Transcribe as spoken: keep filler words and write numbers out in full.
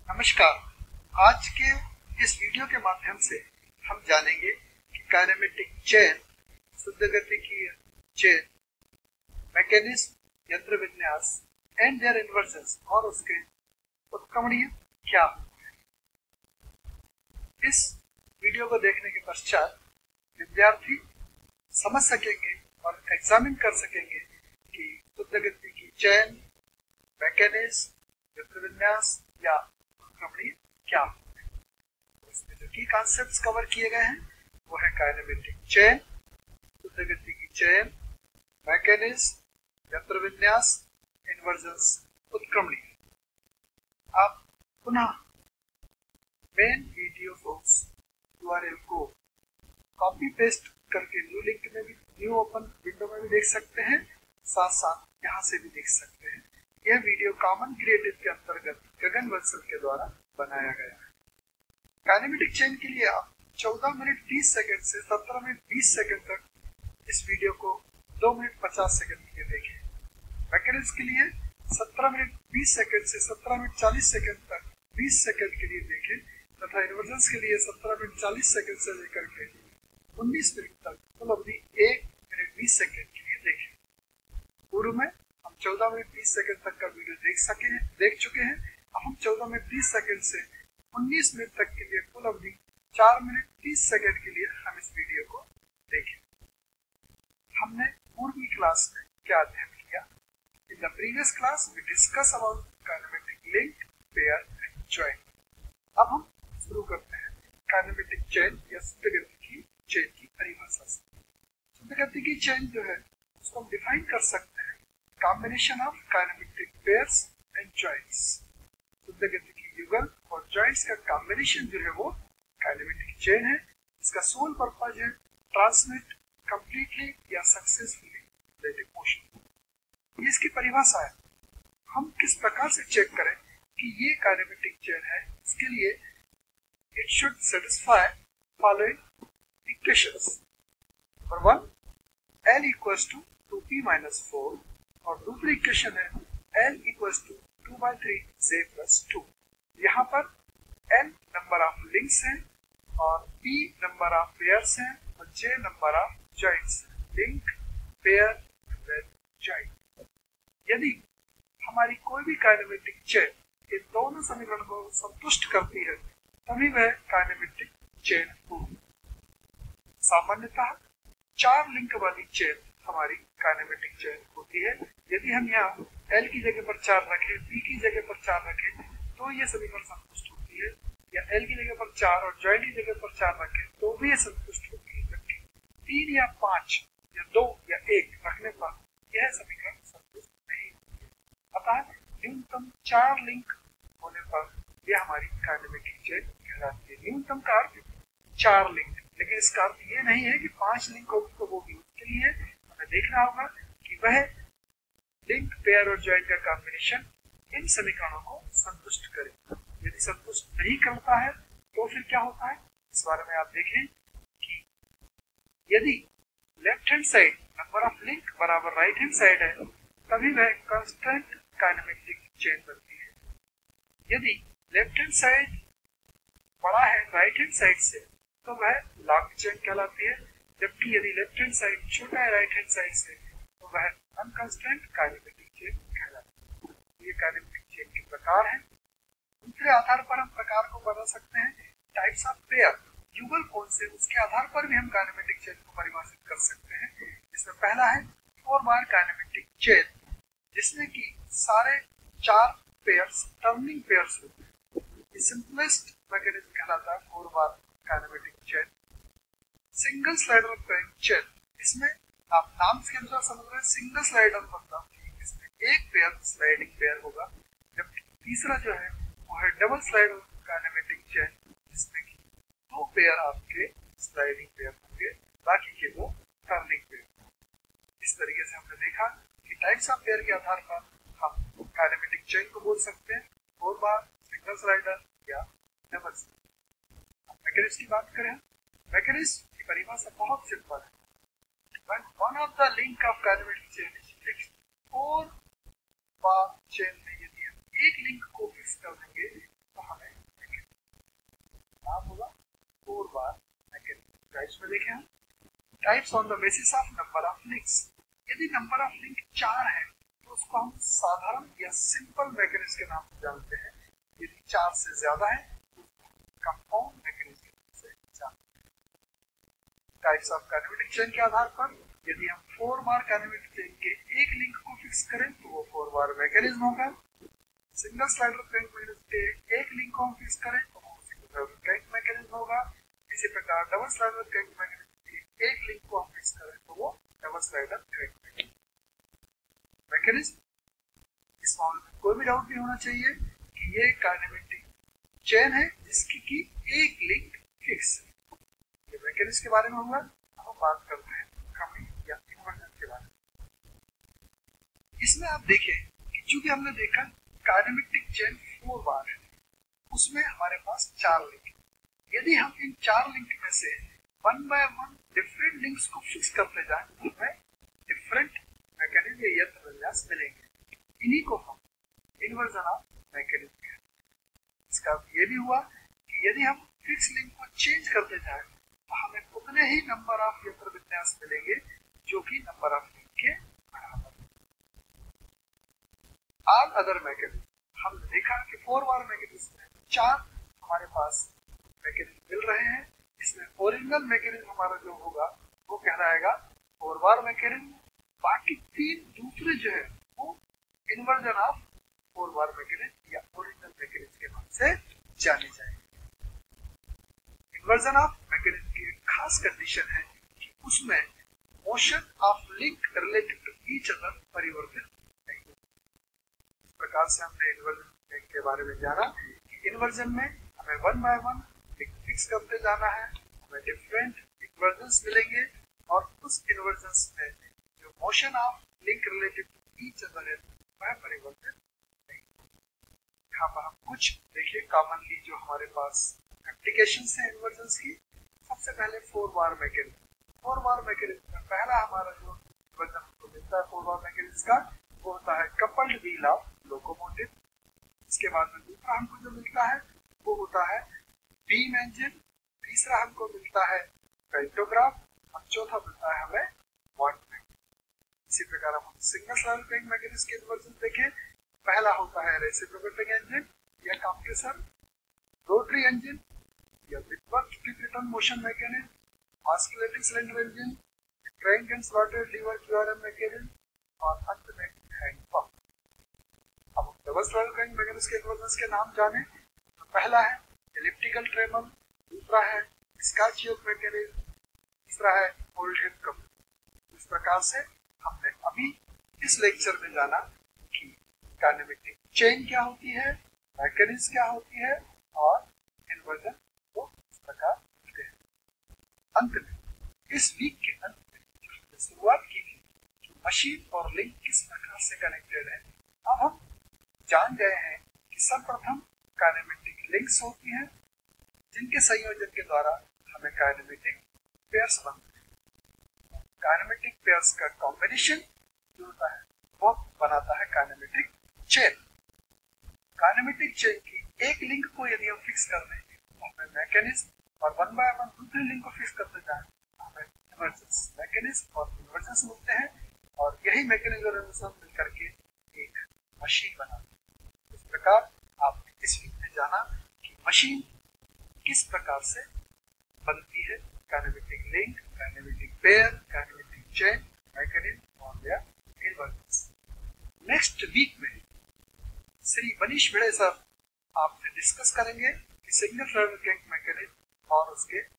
नमस्कार। आज के इस वीडियो के माध्यम से हम जानेंगे कि काइनेमेटिक चेन, शुद्ध गति की चेन, मैकेनिज्म, यंत्र विन्यास एंड देयर इन्वर्जन्स और उसके उत्क्रमणीय क्या होते हैं। इस वीडियो को देखने के पश्चात विद्यार्थी समझ सकेंगे और एग्जामिन कर सकेंगे कि शुद्ध गति की चेन, मैकेनिज्म, यंत्र विन्यास या उत्क्रमणीय क्या होते हैं। इसमें जो की कॉन्सेप्ट्स कवर किए गए हैं वो है काइनेमेटिक चेन, शुद्ध गति की चेन, मैकेनिज्म, यंत्र विन्यास, इन्वर्जन्स, उत्क्रमणीय। आप पुनः मेन वीडियो फोर्स यूआरएल को कॉपी पेस्ट करके न्यू लिंक में भी, न्यू ओपन विंडो में भी देख सकते हैं, साथ साथ यहाँ से भी देख सकते हैं। यह वीडियो कॉमन क्रिएटिव के अंतर्गत गगन वत्सल के द्वारा बनाया गया है। काइनेमेटिक चेन के लिए आप चौदह मिनट तीस सेकंड से सत्रह मिनट बीस सेकंड तक इस वीडियो को दो मिनट पचास सेकंड के लिए देखें। मैकेनिज्म के लिए सत्रह मिनट बीस सेकंड से सत्रह मिनट चालीस सेकंड तक बीस सेकंड के लिए देखें तथा इन्वर्जन्स के लिए सत्रह मिनट चालीस सेकंड से लेकर के उन्नीस मिनट तक कुल अवधि एक मिनट बीस सेकंड के लिए देखें। पूर्व में हम चौदह मिनट बीस सेकंड तक का वीडियो देख सके हैं देख चुके हैं। अब हम चौदह मिनट बीस सेकंड से उन्नीस मिनट तक के लिए कुल अवधि चार मिनट तीस सेकंड के लिए हम इस वीडियो को देखें। हमने पूर्वी क्लास में क्या अध्ययन किया? In the previous class we discuss about kinematic link, pair and join. अब हम शुरू करते हैं काइनेमेटिक चेन या शुद्ध गति की चेन की परिभाषा से। शुद्ध गति की चेन जो है उसको हम डिफाइन कर सकते हैं combination of kinematic pairs and joints. शुद्ध गति की युगल और जॉइंट्स का कॉम्बिनेशन जो है वो काइनेमेटिक चेन है। इसका सोल पर्पज है ट्रांसमिट कंप्लीटली या सक्सेसफुली रिलेटिव मोशन। ये इसकी परिभाषा है। हम किस प्रकार से चेक करें कि ये काइनेमेटिक चेन है? इसके लिए it should satisfy following equations. Number one, L equals to two P minus four और दूसरी इक्वेशन है L equals to two by three J plus two. यहाँ पर N नंबर ऑफ लिंक्स हैं और P नंबर ऑफ पेयर्स हैं और J number of joints. Link, pair and joint. यदि हमारी कोई भी काइनेमेटिक चेन इन दोनों समीकरणों को संतुष्ट करती है तभी वह काइनेमेटिक चेन होगी। सामान्यतः चार लिंक वाली चेन हमारी काइनेमेटिक चेन होती है। यदि हम यहाँ L की जगह पर चार रखें, P की जगह पर चार रखें तो ये समीकरण संतुष्ट होती है, या L की जगह पर चार और जॉइंट की जगह पर चार रखें तो भी ये संतुष्ट होती है। जबकि तीन या पांच या दो या एक रखने पर यह समीकरण संतुष्ट नहीं होती है। अतः न्यूनतम चार लिंक होने पर यह हमारी काइनेमेटिक चेन कहलाती है। न्यूनतम का अर्थ चार लिंक, लेकिन इसका अर्थ ये नहीं है कि पांच लिंक होगी तो वो भी। उसके लिए हमें देखना होगा कि वह लिंक, पेयर और जॉइंट का कॉम्बिनेशन इन समीकरणों को संतुष्ट करे। यदि संतुष्ट नहीं करता है तो फिर क्या होता है इस बारे में आप देखें कि यदि left hand side number of link बराबर राइट हैंड साइड है तभी वह कांस्टेंट काइनेमेटिक चेन बनती है। यदि लेफ्ट हैंड साइड बड़ा है राइट हैंड साइड से तो वह लॉन्ग चेन कहलाती है। जबकि यदि लेफ्ट हैंड साइड छोटा है राइट हैंड साइड से तो वह अनकंस्ट्रेंट काइनेमेटिक चेन कहलाती है। ये काइनेमेटिक चेन के प्रकार हैं। दूसरे आधार पर हम प्रकार को बदल सकते हैं। टाइप्स ऑफ पेयर, युगल कौन से, उसके आधार पर भी हम काइनेमेटिक चेन को परिभाषित कर सकते हैं। इसमें पहला है फोर बार काइनेमेटिक चेन, जिसमें कि सारे चार पेयर्स टर्निंग पेयर्स होते हैं। सिंपलेस्ट मैकेनिज्म कहलाता है four bar kinematic chain. Single slider pair chain, इसमें आप नाम के अनुसार समझ रहे हैं सिंगल स्लाइडर मतलब इसमें एक पेयर स्लाइडिंग पेयर होगा। जबकि तीसरा जो है वो है डबल स्लाइडर काइनेमेटिक चेन, जिसमें कि दो पेयर आपके स्लाइडिंग पेयर होंगे, बाकी के दो टर्निंग पेयर। इस तरीके से हमने देखा कि टाइप्स ऑफ पेयर के आधार पर हम काइनेमेटिक चेन को बोल सकते हैं फोर बार, सिंगल स्लाइडर या डबल स्लाइडर। मैकेनिज्म की बात करें, मैकेनिज्म की परिभाषा बहुत सिंपल है। When one of the link of kinematic chain is fixed, four bar chain में यदि हम एक लिंक को फिक्स कर देंगे तो हमें types on the basis of number of links. यदि नंबर ऑफ लिंक चार है तो उसको हम साधारण या सिंपल मैकेनिज्म के नाम से जानते हैं। यदि चार से ज्यादा है तो कंपाउंड मैकेनिज्म से जानते हैं। टाइप्स ऑफ काइनेमेटिक चेन के आधार पर यदि हम फोर बार काइनेमेटिक चेन के एक लिंक को फिक्स करें तो वो फोर बार मैकेनिज्म होगा। सिंगल स्लाइडर क्रैंक मैकेनिज्म के एक लिंक को हम फिक्स करें तो वो सिंगल स्लाइडर क्रैंक मैकेनिज्म होगा। इसी प्रकार डबल स्लाइडर क्रैंक मैकेनिज्म के एक लिंक को हम फिक्स करें तो वो डबल स्लाइडर क्रैंक मैकेनिज्म। इस मामले में कोई भी डाउट नहीं होना चाहिए कि ये काइनेमेटिक चेन है जिसकी की एक लिंक फिक्स है। ये मैकेनिज्म के बारे में होगा। अब हम बात करते हैं कमिंग या इन्वर्जन के बारे में। इसमें आप देखें कि चूंकि हमने देखा काइनेमेटिक चेन फोर बार है, उसमें हमारे पास चार लिंक है। यदि हम इन चार लिंक में से one by one different links को फिक्स करते जाएं तो हमें डिफरेंट मैकेनिज्म या यंत्र विन्यास मिलेंगे। इन्हीं को हम इन्वर्जन ऑफ मैकेनिज्म कहते हैं। इसका अर्थ ये भी हुआ कि यदि हम फिक्स लिंक को चेंज करते जाएं तो हमें उतने ही नंबर ऑफ यंत्र विन्यास मिलेंगे जो कि नंबर ऑफ लिंक के बराबर। ऑल अदर मैकेनिज्म हमने देखा कि फोर बार मैकेनिज्म में चार हमारे पास मैकेनिज्म मिल रहे हैं। इसमें ओरिजिनल मैकेनिज्म हमारा जो होगा वो कहलाएगा फोर बार मैकेनिज्म। बाकी तीन दूसरे जो है वो inversion of four bar mechanism या ओरिजिनल मैकेनिज्म के नाम से जाने जाएंगे। इन्वर्जन ऑफ मैकेनिज्म की एक खास कंडीशन है कि उसमें motion of link related to each other परिवर्तित नहीं होता। इस प्रकार से हमने इन्वर्जन के बारे में जाना कि इन्वर्जन में हमें one by one link fix करते जाना है, हमें डिफरेंट इन्वर्जन्स मिलेंगे और उस इन्वर्जन्स में जो motion of link related to each other है वह परिवर्तित नहीं। यहाँ पर हम कुछ देखिए कॉमनली जो हमारे पास एप्लीकेशंस है इन्वर्जन्स की। सबसे पहले four bar mechanism. Four bar mechanism में पहला हमारा जो इन्वर्जन हमको मिलता है फोर बार मैकेनिज्म का वो होता है कपल्ड व्हील ऑफ लोकोमोटिव। इसके बाद में दूसरा हमको जो मिलता है वो होता है बीम इंजन। तीसरा हमको मिलता है पेंटोग्राफ और चौथा मिलता है हमें वॉट मैकेनिज्म। इसी प्रकार हम सिंगल स्लाइडर क्रैंक मैकेनिज्म के इन्वर्जन देखें। पहला होता है रेसिप्रोकेटिंग इंजन या कंप्रेसर, रोटरी इंजन या Whitworth free return motion mechanism, oscillating cylinder engine, crank and slotted lever QRM mechanism और अंत में हैंड पंप। अब डबल स्लाइडर क्रैंक मैकेनिज्म के इन्वर्जन्स के नाम जाने तो पहला है एलिप्टिकल ट्रेमल, दूसरा है स्कॉच योक मैकेनिज्म, तीसरा है होल्ड हेड कपल। इस प्रकार से हमने अभी इस लेक्चर में जाना कि काइनेमेटिक चेन क्या होती है, मैकेनिज्म क्या होती है और इन्वर्जन को इस प्रकार होते हैं। अंत में इस वीक के अंत में जो शुरुआत की थी कि मशीन और लिंक किस प्रकार से कनेक्टेड है, अब हम जान गए हैं कि सर्वप्रथम काइनेमेटिक लिंक्स होती हैं जिनके संयोजन के द्वारा हमें काइनेमेटिक पेयर्स बनते हैं। काइनेमेटिक पेयर्स का कॉम्बिनेशन जो होता है वो बनाता है काइनेमेटिक चेन। काइनेमेटिक चेन की एक लिंक को यदि हम फिक्स कर दें तो हमें मैकेनिज्म और वन बाय वन दूसरी लिंक को फिक्स करते जाएं हमें इन्वर्जन्स मैकेनिज्म और इन्वर्जन्स मिलते हैं और यही मैकेनिज्म और इन्वर्जन मिलकर के एक मशीन बनाते हैं। इस प्रकार आपने इस वीक में जाना कि मशीन किस प्रकार से बनती है, kinematic link, kinematic pair, kinematic chain, mechanism और या इन्वर्जन्स। नेक्स्ट वीक में श्री मनीष भिड़े सर आपसे डिस्कस करेंगे कि सिग्नल फ्लो क्रैंक मैकेनिज्म और उसके